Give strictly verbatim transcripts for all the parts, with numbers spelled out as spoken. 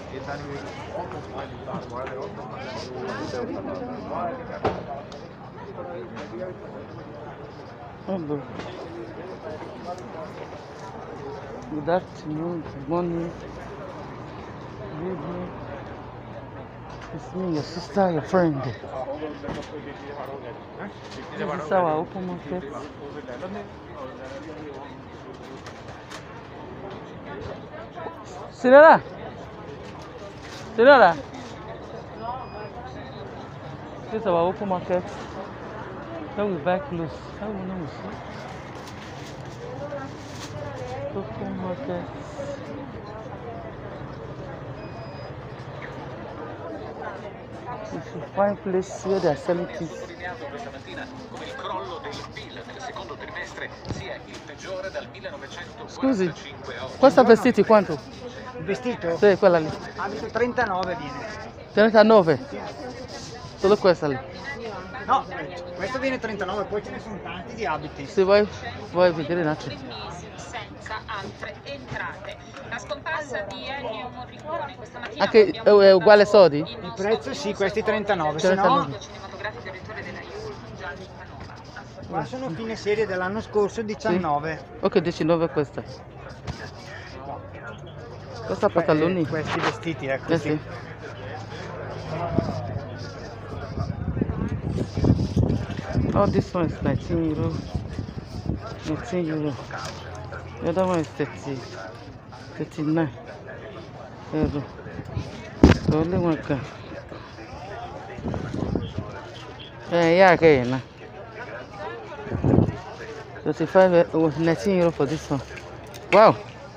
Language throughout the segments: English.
Hello. Good afternoon, good morning, good evening. It's me, your sister, your friend. This is our open market. Senora, Senora, this is our open market. Now we buy clothes. How we know we see? Open market. If you find place where they are selling things. Scusi, questa vestiti quanto? Il vestito? Sì, quella lì. Abito trentanove viene. trentanove? Solo questa lì? No, questo viene trentanove, poi ce ne sono tanti di abiti. Se vuoi, vuoi vedere un attimo. Senza altre entrate. La scomparsa di Ennio Morricone questa mattina. Anche è, è uguale Sodi? Il prezzo sì, questi trentanove, se trentanove. no... Cinematografico direttore della Iul, Gianni Canova. Qua sono fine serie dell'anno scorso, diciannove. Sì. Ok, diciannove questa. Questa pantaloni? Questi vestiti, ecco. Eh sì. sì. Oh, this one is nineteen euro. nineteen euro. The other one is thirty, thirty-nine euro. The only one can. Eh, yeah, okay, nah. thirty-five, oh, nineteen euro for this one. Wow.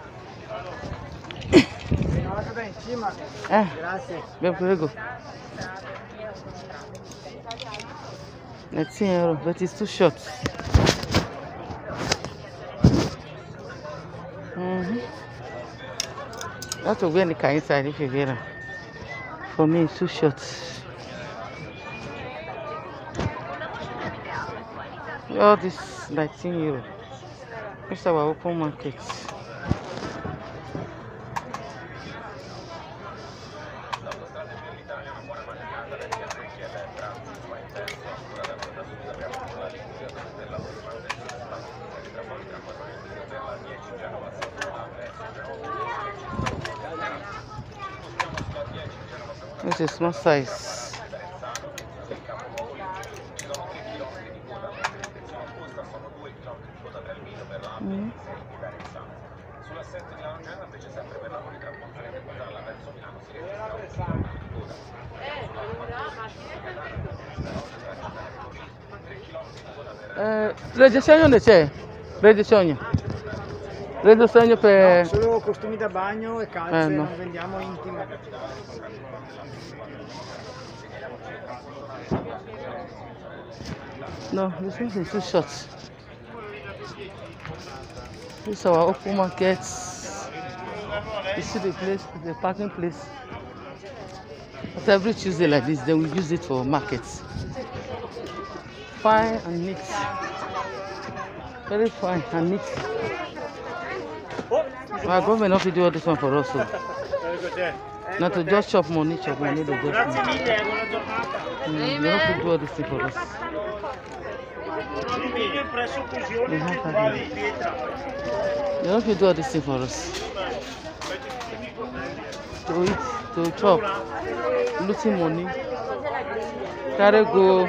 Eh, Grazie. ben prego. nineteen euro, but it's too short. Mm-hmm. That will be any kind inside if you get it. For me, it's too short. All this nineteen euro. This is our open market. This is small size. Mm. Eh, registrazione non c'è? Registrazione. Registrazione per... No, solo costumi da bagno e calze, Eh, no. non vendiamo intime. No, this one is too short. This is our open market. You see the place, the parking place. But every Tuesday like this, then we use it for markets. Fine and neat. Very fine and neat. Our government not to do all this one for us. So. Not to just chop money, chop money, they just Grazie mille, buona giornata. mm, they don't have to do all this thing for us. They have to They don't have to do all this thing for us. To eat, to chop, losing money, carry go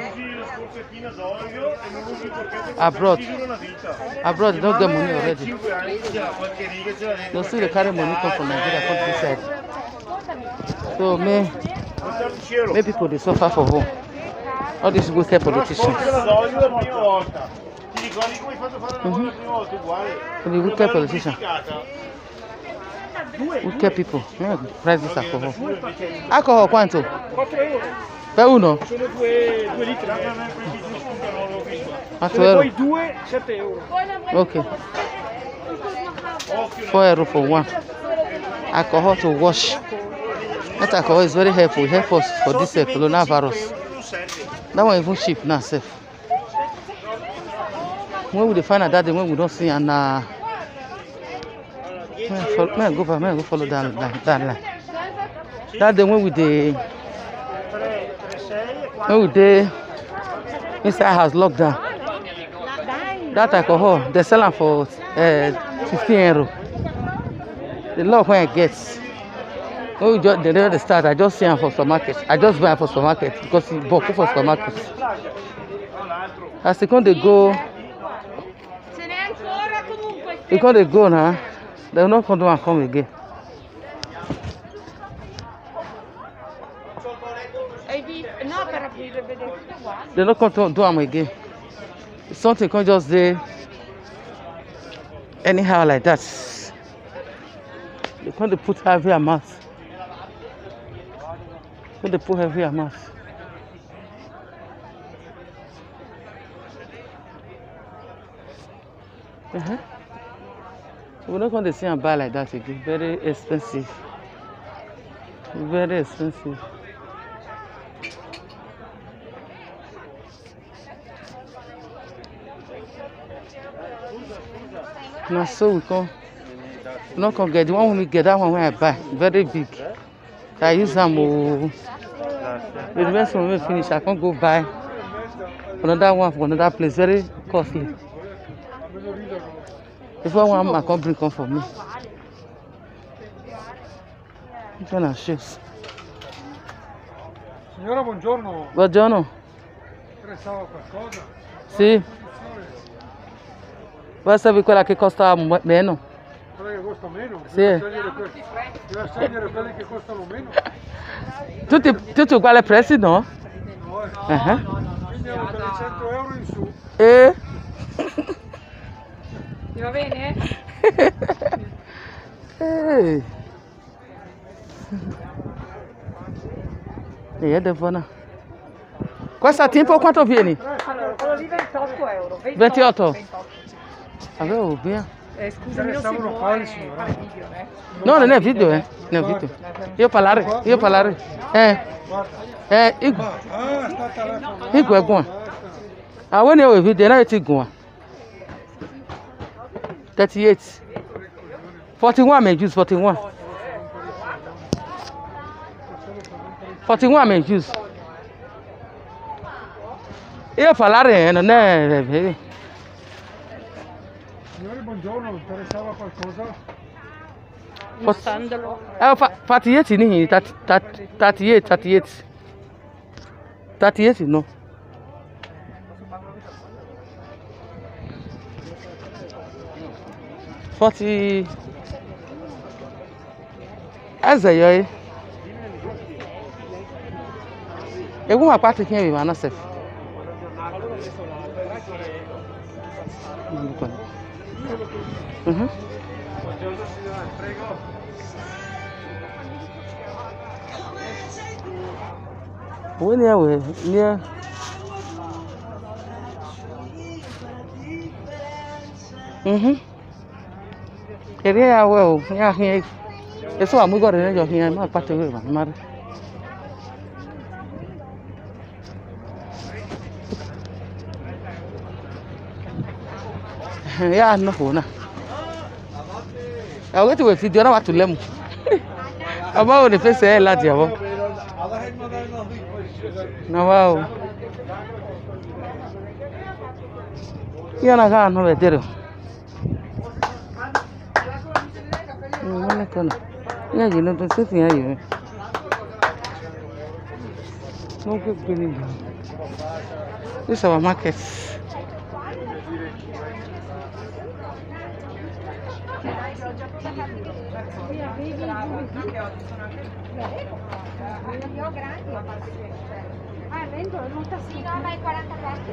abroad. Abroad, they don't get money already. They still they carry money come from Nigeria, come to this side. So may, may people they suffer for home. All these wicked politicians. Mm-hmm. The wicked politicians. Wicked people. Yeah, price this alcohol. Alcohol quanto? quattro euro. Per uno? Sono due, due litri. quattro euro. Poi due, sette euro. Okay. four euro for one. Alcohol to wash. That alcohol is very helpful. Help us for this uh, coronavirus. That one even cheap now, safe. When we find out that day when we don't see and uh, may I go back, may I go follow that, that, that line. That day when we did, when we did inside house lockdown. That alcohol, they sell them for uh, fifteen euro. The love when I get. When we just, they never start, I just see them for supermarket. I just buy them for supermarket because it's bulk for supermarket. As they come, they go. Because they go now, they will not come down and come again. They don't come to do them again. Something can just do anyhow like that. They can't put heavy amount. They can't put heavy amount. Uh-huh. So we're not going to see and buy like that again. Very expensive. Very expensive. Now so we come. We're not going to get the one when we get that one when I buy. Very big. I use them. Oh, the rest when we finish, I can't go buy another one from another place. Very costly. If I want, I can't bring come for me. Which one are shoes? Signora, buongiorno. Buongiorno. Interessava qualcosa? Sì. Vuoi sapere quella che costa meno? Quella che costa meno? Sì. Deve scegliere que- deve scegliere quelle che costano meno? Tutti, tutti uguali prezzi, no? No, eh. Uh-huh. Quindi hanno per i cento euro in su. E? Ti va bene? Ehi. E è buona. Questa tempo quanto vieni? Allora, quello lì ventotto euro. ventotto. Avevo via. Eh, scusami, non si Restavano può fare, eh, signora. fare video, eh. No, non è video, eh. Non è video. Io parlare, io parlare. Eh. Eh, io. Ah, sta telefonando. Io è buono. Ah, when you video, now it's going. thirty-eight. forty-one may use forty-one. forty-one may use. Io parlare non è. Signore, buongiorno, interessava qualcosa? Un sandalo. Eh, fa, thirty-eight ni, thirty-eight, thirty-eight. thirty-eight no. forty. Eze yo e. Egun wa pati kin e ma na sef. Mhm. Buongiorno signora, prego. Wo ni awe ni e. Mhm. Eri ya we o, ya hin. Eso amu gore ne jo hin ma pati we ma mare. Ya no ho na. Awe ti we video na wa tu lemu. Aba o ni fese e lati abo. Na wow. Ya na ga no vedere. Non è con. Ya ji no to se ti ayo. No que beni. This is our market. Ah, vendo, non sta sì, no, ma è quarantaquattro.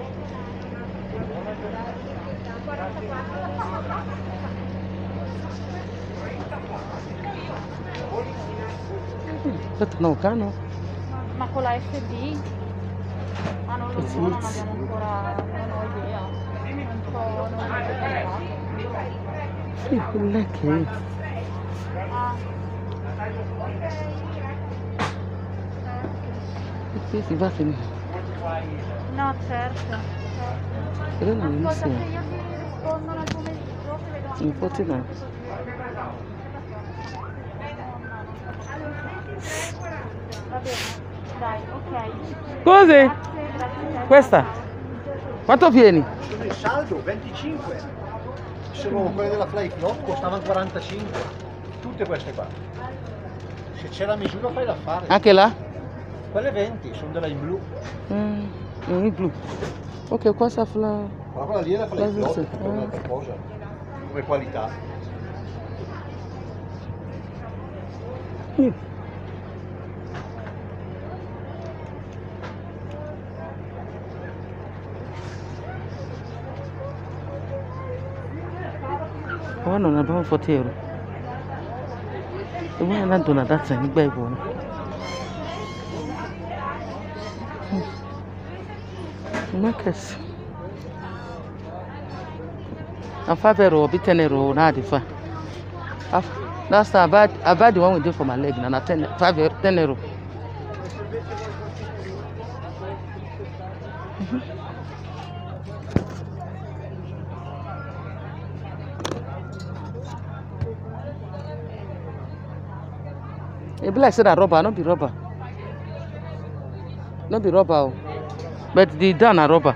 quarantaquattro. Questo no, cano. Ma con la F B? Ah, non lo so, non abbiamo ancora, non ho idea. Non so, non ho idea. Sì, quella che. Ah, Sì, si va a finire. no, certo. Però non Ascolta, mi se io ti rispondo nel pomeriggio, ti vedo anche Infatti no. Allora, bene. Dai, ok. Così? Grazie, grazie. Questa? Quanto vieni? Sono in saldo, venticinque. Sono quelle della Fly Flop, costavano quarantacinque. Tutte queste qua. Se c'è la misura fai l'affare. Anche là? Quelle venti, sono della in blu. Mm, in blu. Ok, qua sta la... Ma quella lì è la Fly La Flop, giusta, è un'altra cosa. Come qualità. Mm. Oh, non abbiamo forty euro. E voi andate una tazza di bei buoni. Non è che sì. A five euro, be ten euro, not the five. Last time I buy, I buy the one we did for my leg, and I ten, five, euro, ten euro. Mm-hmm. It be like say that rubber, not be rubber. Not be rubber, but the down are rubber.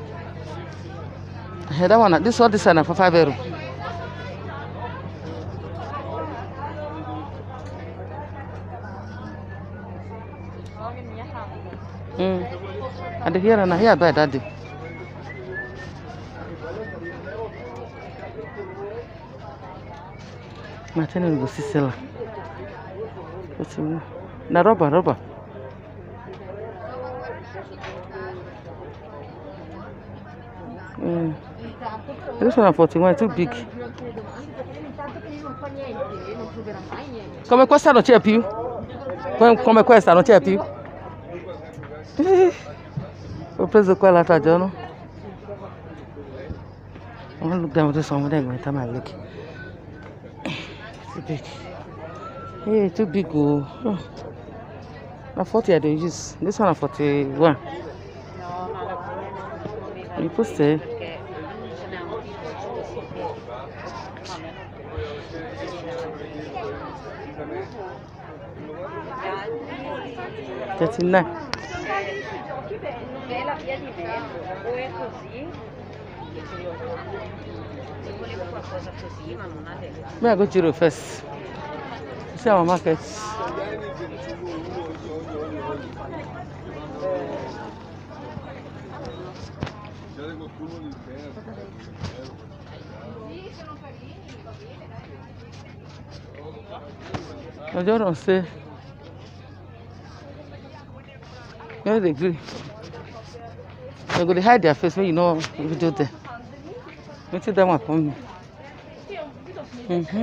Hey, that one, this one, this one for five euro. Mm. And here and here, buy that day. My channel will see seller. Na rubber, rubber. Mm. This one forty-one, too big. Come questa non c'è più? Come questa non c'è più? Ho preso qua l'altro giorno. I'm gonna look down with this one when I time I look. Too big. Hey, too big. Oh. Oh. Now forty I don't use. This one is forty-one. You put say. thirty-nine. È la via di vento, o è così, se volevo qualcosa così, ma non ha detto. May I go Giro first? See our market. I just don't say. You know they agree. They're going to hide their face when you know video there. Let's see that one for me. Mm-hmm.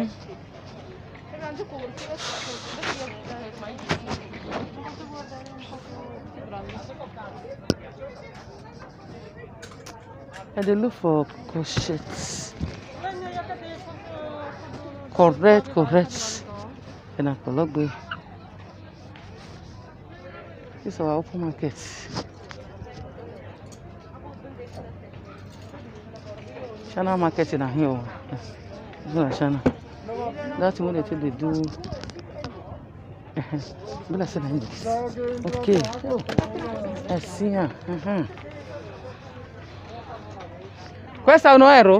And they look for corsets. Correct, correct. And I collect the. This is our open market. China market in here. This is China. That's when they do. Okay. I see her. Uh-huh. Questa è un euro?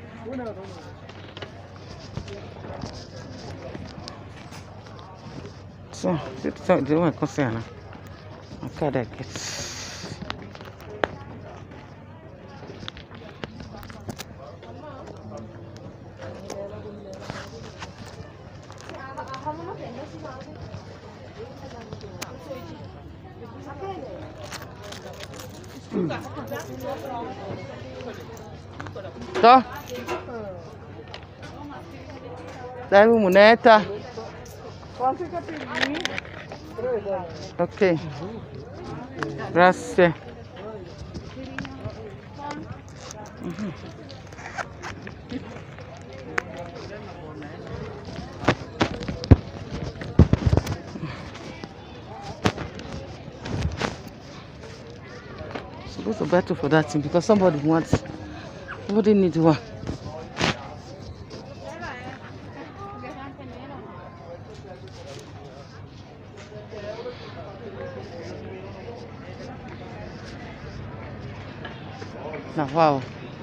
So, this is the one concern. Okay, that gets. Tó. Dai una moneta. Quanto capelli? Ok. Grazie. Mm-hmm. So go to battle for that thing because somebody wants, somebody needs one. Now, wow.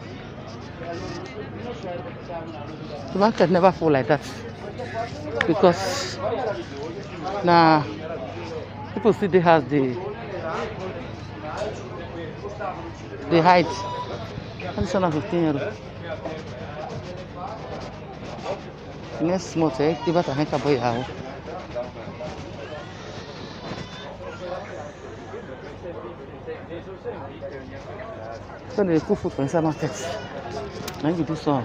The market never full like that because now people see the house the the height. This one fifteen euro. Next month, eh? Give us a hanka boy house. So they cook food for inside market. Now you do some.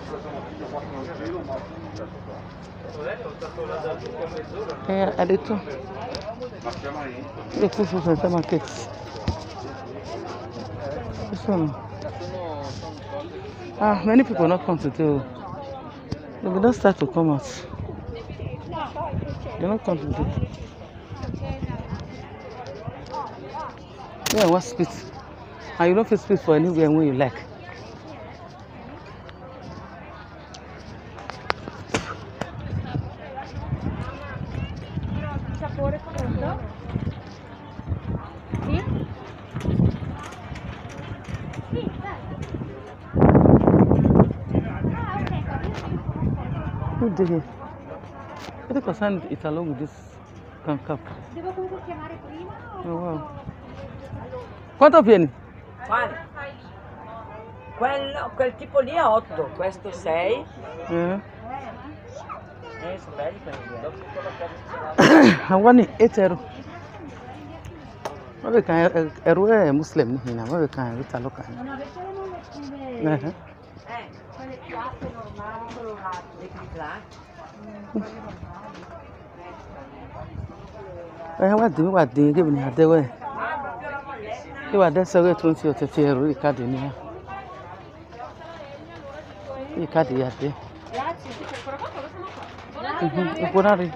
Yeah, I did too. They cook food for inside market. This one. Ah, many people not come to do. They will not start to come out. They not come to do. Yeah, what spit? And you don't feel space for anywhere when you like. Who did it? I think I signed it along with this can cup. Oh wow. Quanto viene? Quale? Quello, quel tipo lì è otto, questo sei. Yeah. Eh, sono belli quelli. I want it eight euro. What we can euro è Muslim ni na, what we can it local. Eh. Eh. Quelle piatte normali, colorate. Le clic-clac. Eh, what do what do give me the way? You are there so twenty or thirty euro you card in here. You card here there. Grazie, sì, per quello fatto lo sono qua. Mhm, buonari.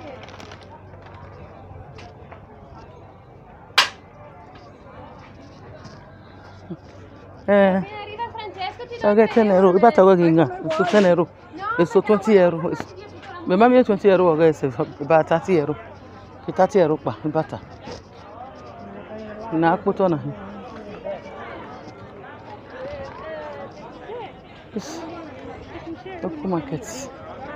Eh, Arriva Francesco, ti I get ten euro. You better go ginga. It's ten euro. It's so twenty euro. Me mami twenty euro guys, about thirty euro. thirty euro pa, better. Na put on. Yes. Local markets.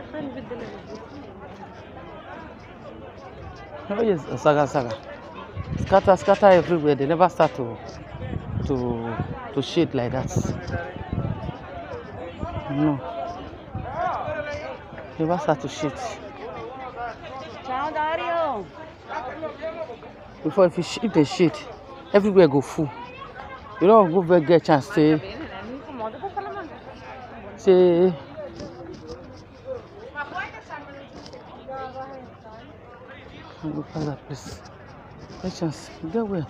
Oh yes, saga saga. Scatter scatter everywhere. They never start to to to shade like that. No. They never start to shade. Ciao Dario. Before if you sh if they shade, everywhere go full. You don't go back get chance to say look at that place. Get chance. Get where?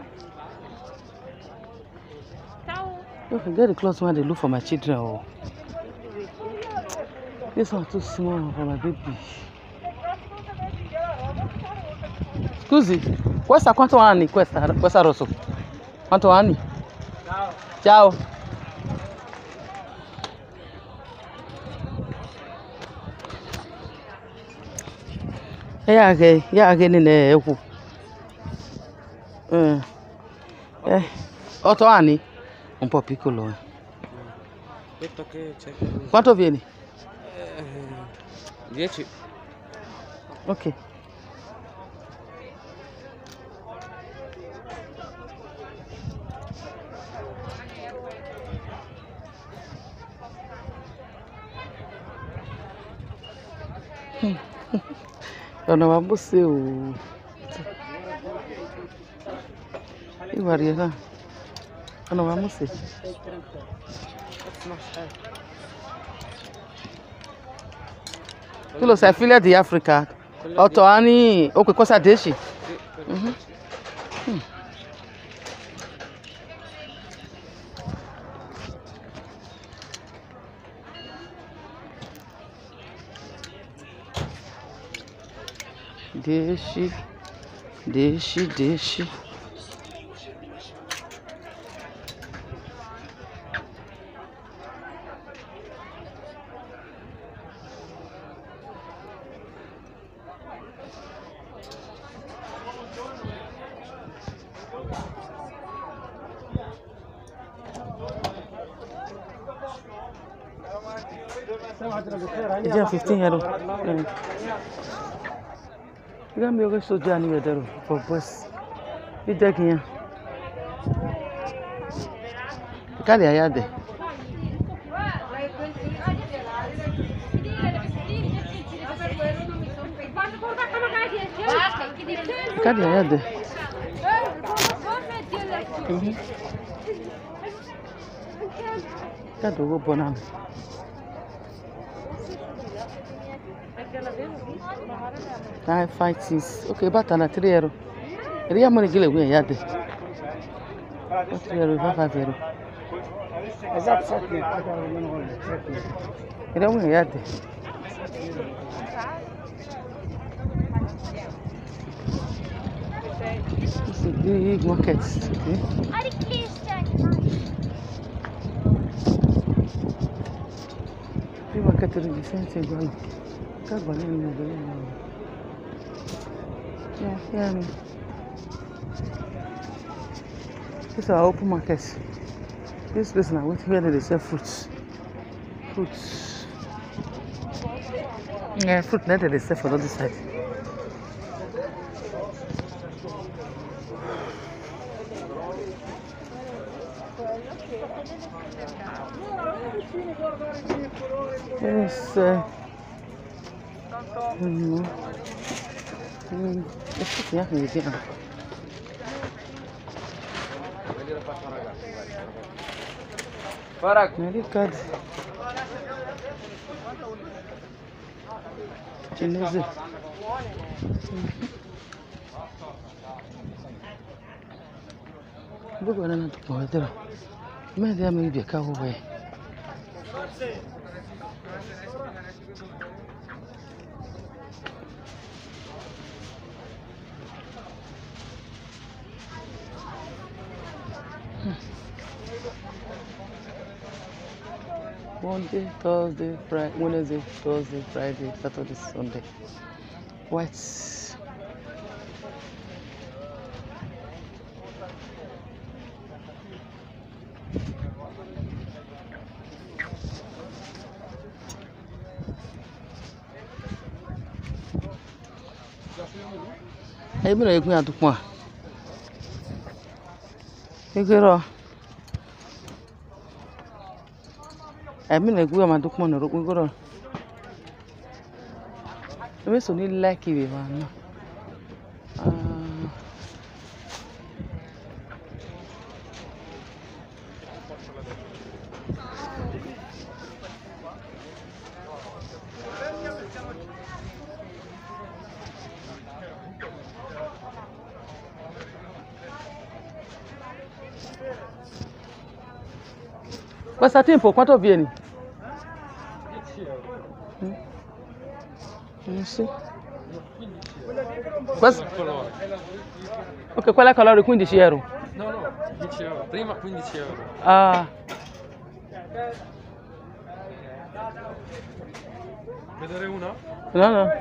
You can get the clothes when they look for my children. Oh. This one too small for my baby. Scusi, questa quanto anni? Questa, questa rosso. Quanto anni? Ciao. Ciao. Yeah, okay. Yeah, again in the eku. Eh. Eh. Otto anni? Un po' piccolo. Detto che c'è Quanto vieni? dieci. Ok. Ona wambuse o. Iwarie na. Ona wambuse. Quello sei figlia di Africa. Otto anni, o che cosa dici? Mhm. Mm. Deixe, deixe, deixe. It's just fifteen euro. You can make a so journey with her for bus. You take here. Cadê a Yade? Cadê a Yade? Cadê o banana? Tá, five six. Ok, batana three euro. Ele ia morrer gile a Yade. three euro, five euro. Esatto, sette. Ele é um Yade. This is big market. Okay. Big market is the same thing. Yeah, yeah. This is our open market. This place now, where they sell fruits. Fruits. Yeah, fruit now they sell for the other side. Yes. Uh, mm, mm, it's yeah, yeah. Farak, mericado. Chinese. Bugo na na tupoedera. Me dia me bi ka wo we. Monday, Thursday, Friday, Wednesday, Thursday, Friday, Saturday, Sunday. White. Hey, me no ekun atukun. Ekero. Emi na egwu amadu kpọ nọrọ okpogoro. Eme so ni like iwe ma no. Ah. Questa tempo quanto vieni? Mm. Non so. Questo? Ok, quella colore quindici euro. No, no, dieci euro. Prima quindici euro. Ah. Vedere una? No, no.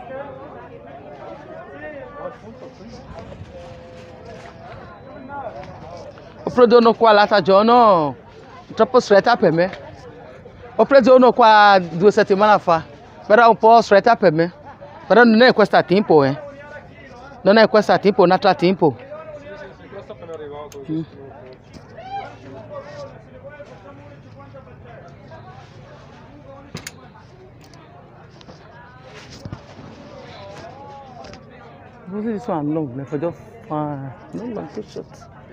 Ho prodotto qua la stagione. Troppo stretta per me. Ho preso uno qua due settimane fa, però un po' stretta per me. Però non è questa tempo, eh. Non è questa tempo, un altro tempo. Questo appena arrivato. Mm. This one long, like for just fine. No, like too short.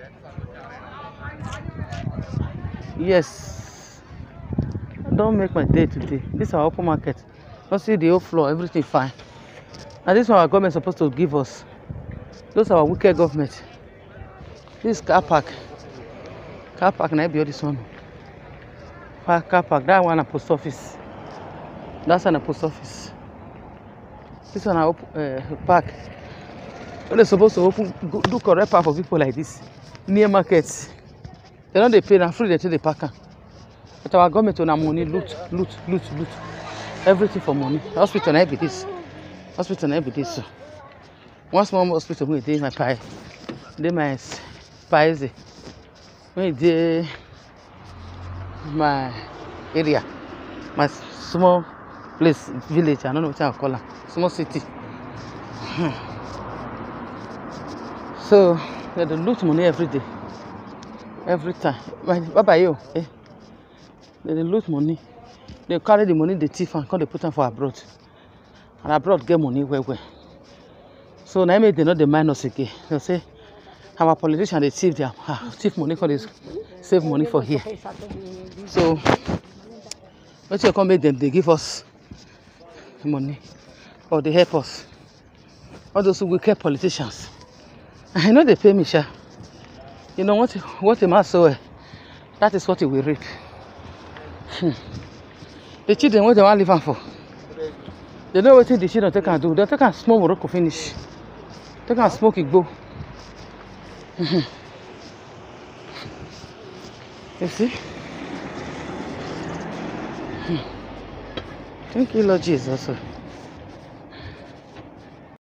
Yes, don't make my day today. This is our open market. Don't see the whole floor, everything fine. And this is what our government is supposed to give us. Those are our wicked government. This is car park. Car park, and I be this one. Car park, that one a post office. That's an post office. This one a uh, park. When they're supposed to open, do correct park for people like this near markets. They don't they pay them free, they take the packer. But our government on our money, loot, loot, loot, loot. Everything for money. Hospital and every this. Hospital and every this. One small hospital when they my pie. They my pies. When they my area. My small place, village, I don't know what I call it, small city. So they loot money every day, every time. Bye bye you. Eh? They loot money. They carry the money, the thief, and come they put them for abroad. And abroad get money where where. So now they know the minus again. They say our politicians they thief their ah, thief money for this, save money for here. So when you come make them, they give us money or they help us. All those wicked politicians. I know they pay me, sha. You know what? What a man sow, that is what he will reap. Hmm. The children, what they want to live for? They know what the children they can do. They can smoke Morocco finish. They can smoke it go. You see? Thank you, Lord Jesus.